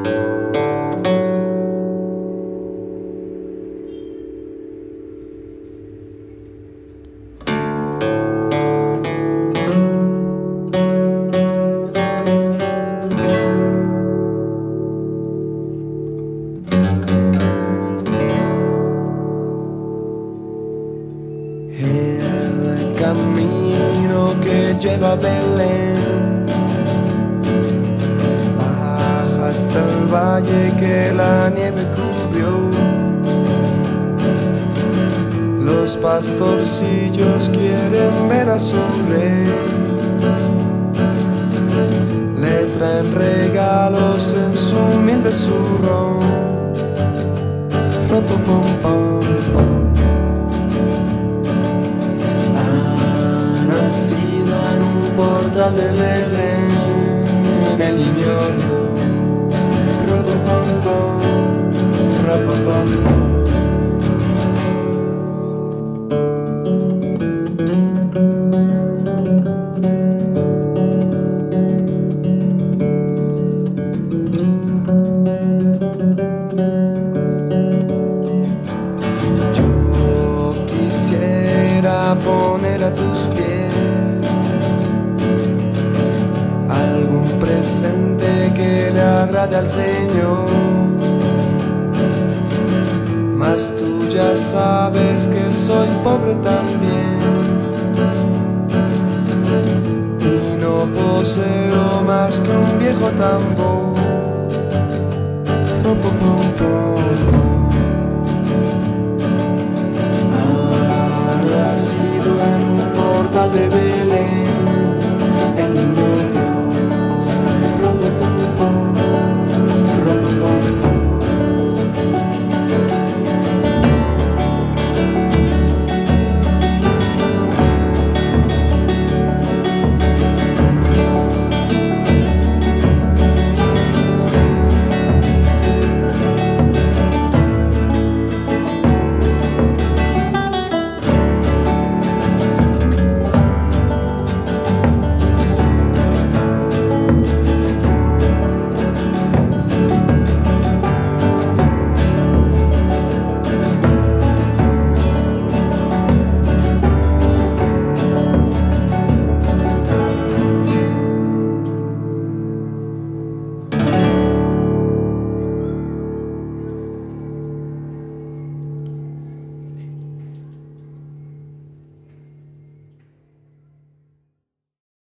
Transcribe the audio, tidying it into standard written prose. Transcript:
El camino que lleva a Belén baja hasta el valle que la nieve cubrió. Los pastorcillos quieren ver a su rey, le traen regalos en su humilde zurrón. Nacido en un portal de Belén, el niño Dios, rapapam. Yo quisiera poner a tus pies algún presente que le agrade al Señor, mas tú ya sabes que soy pobre también y no poseo más que un viejo tambor.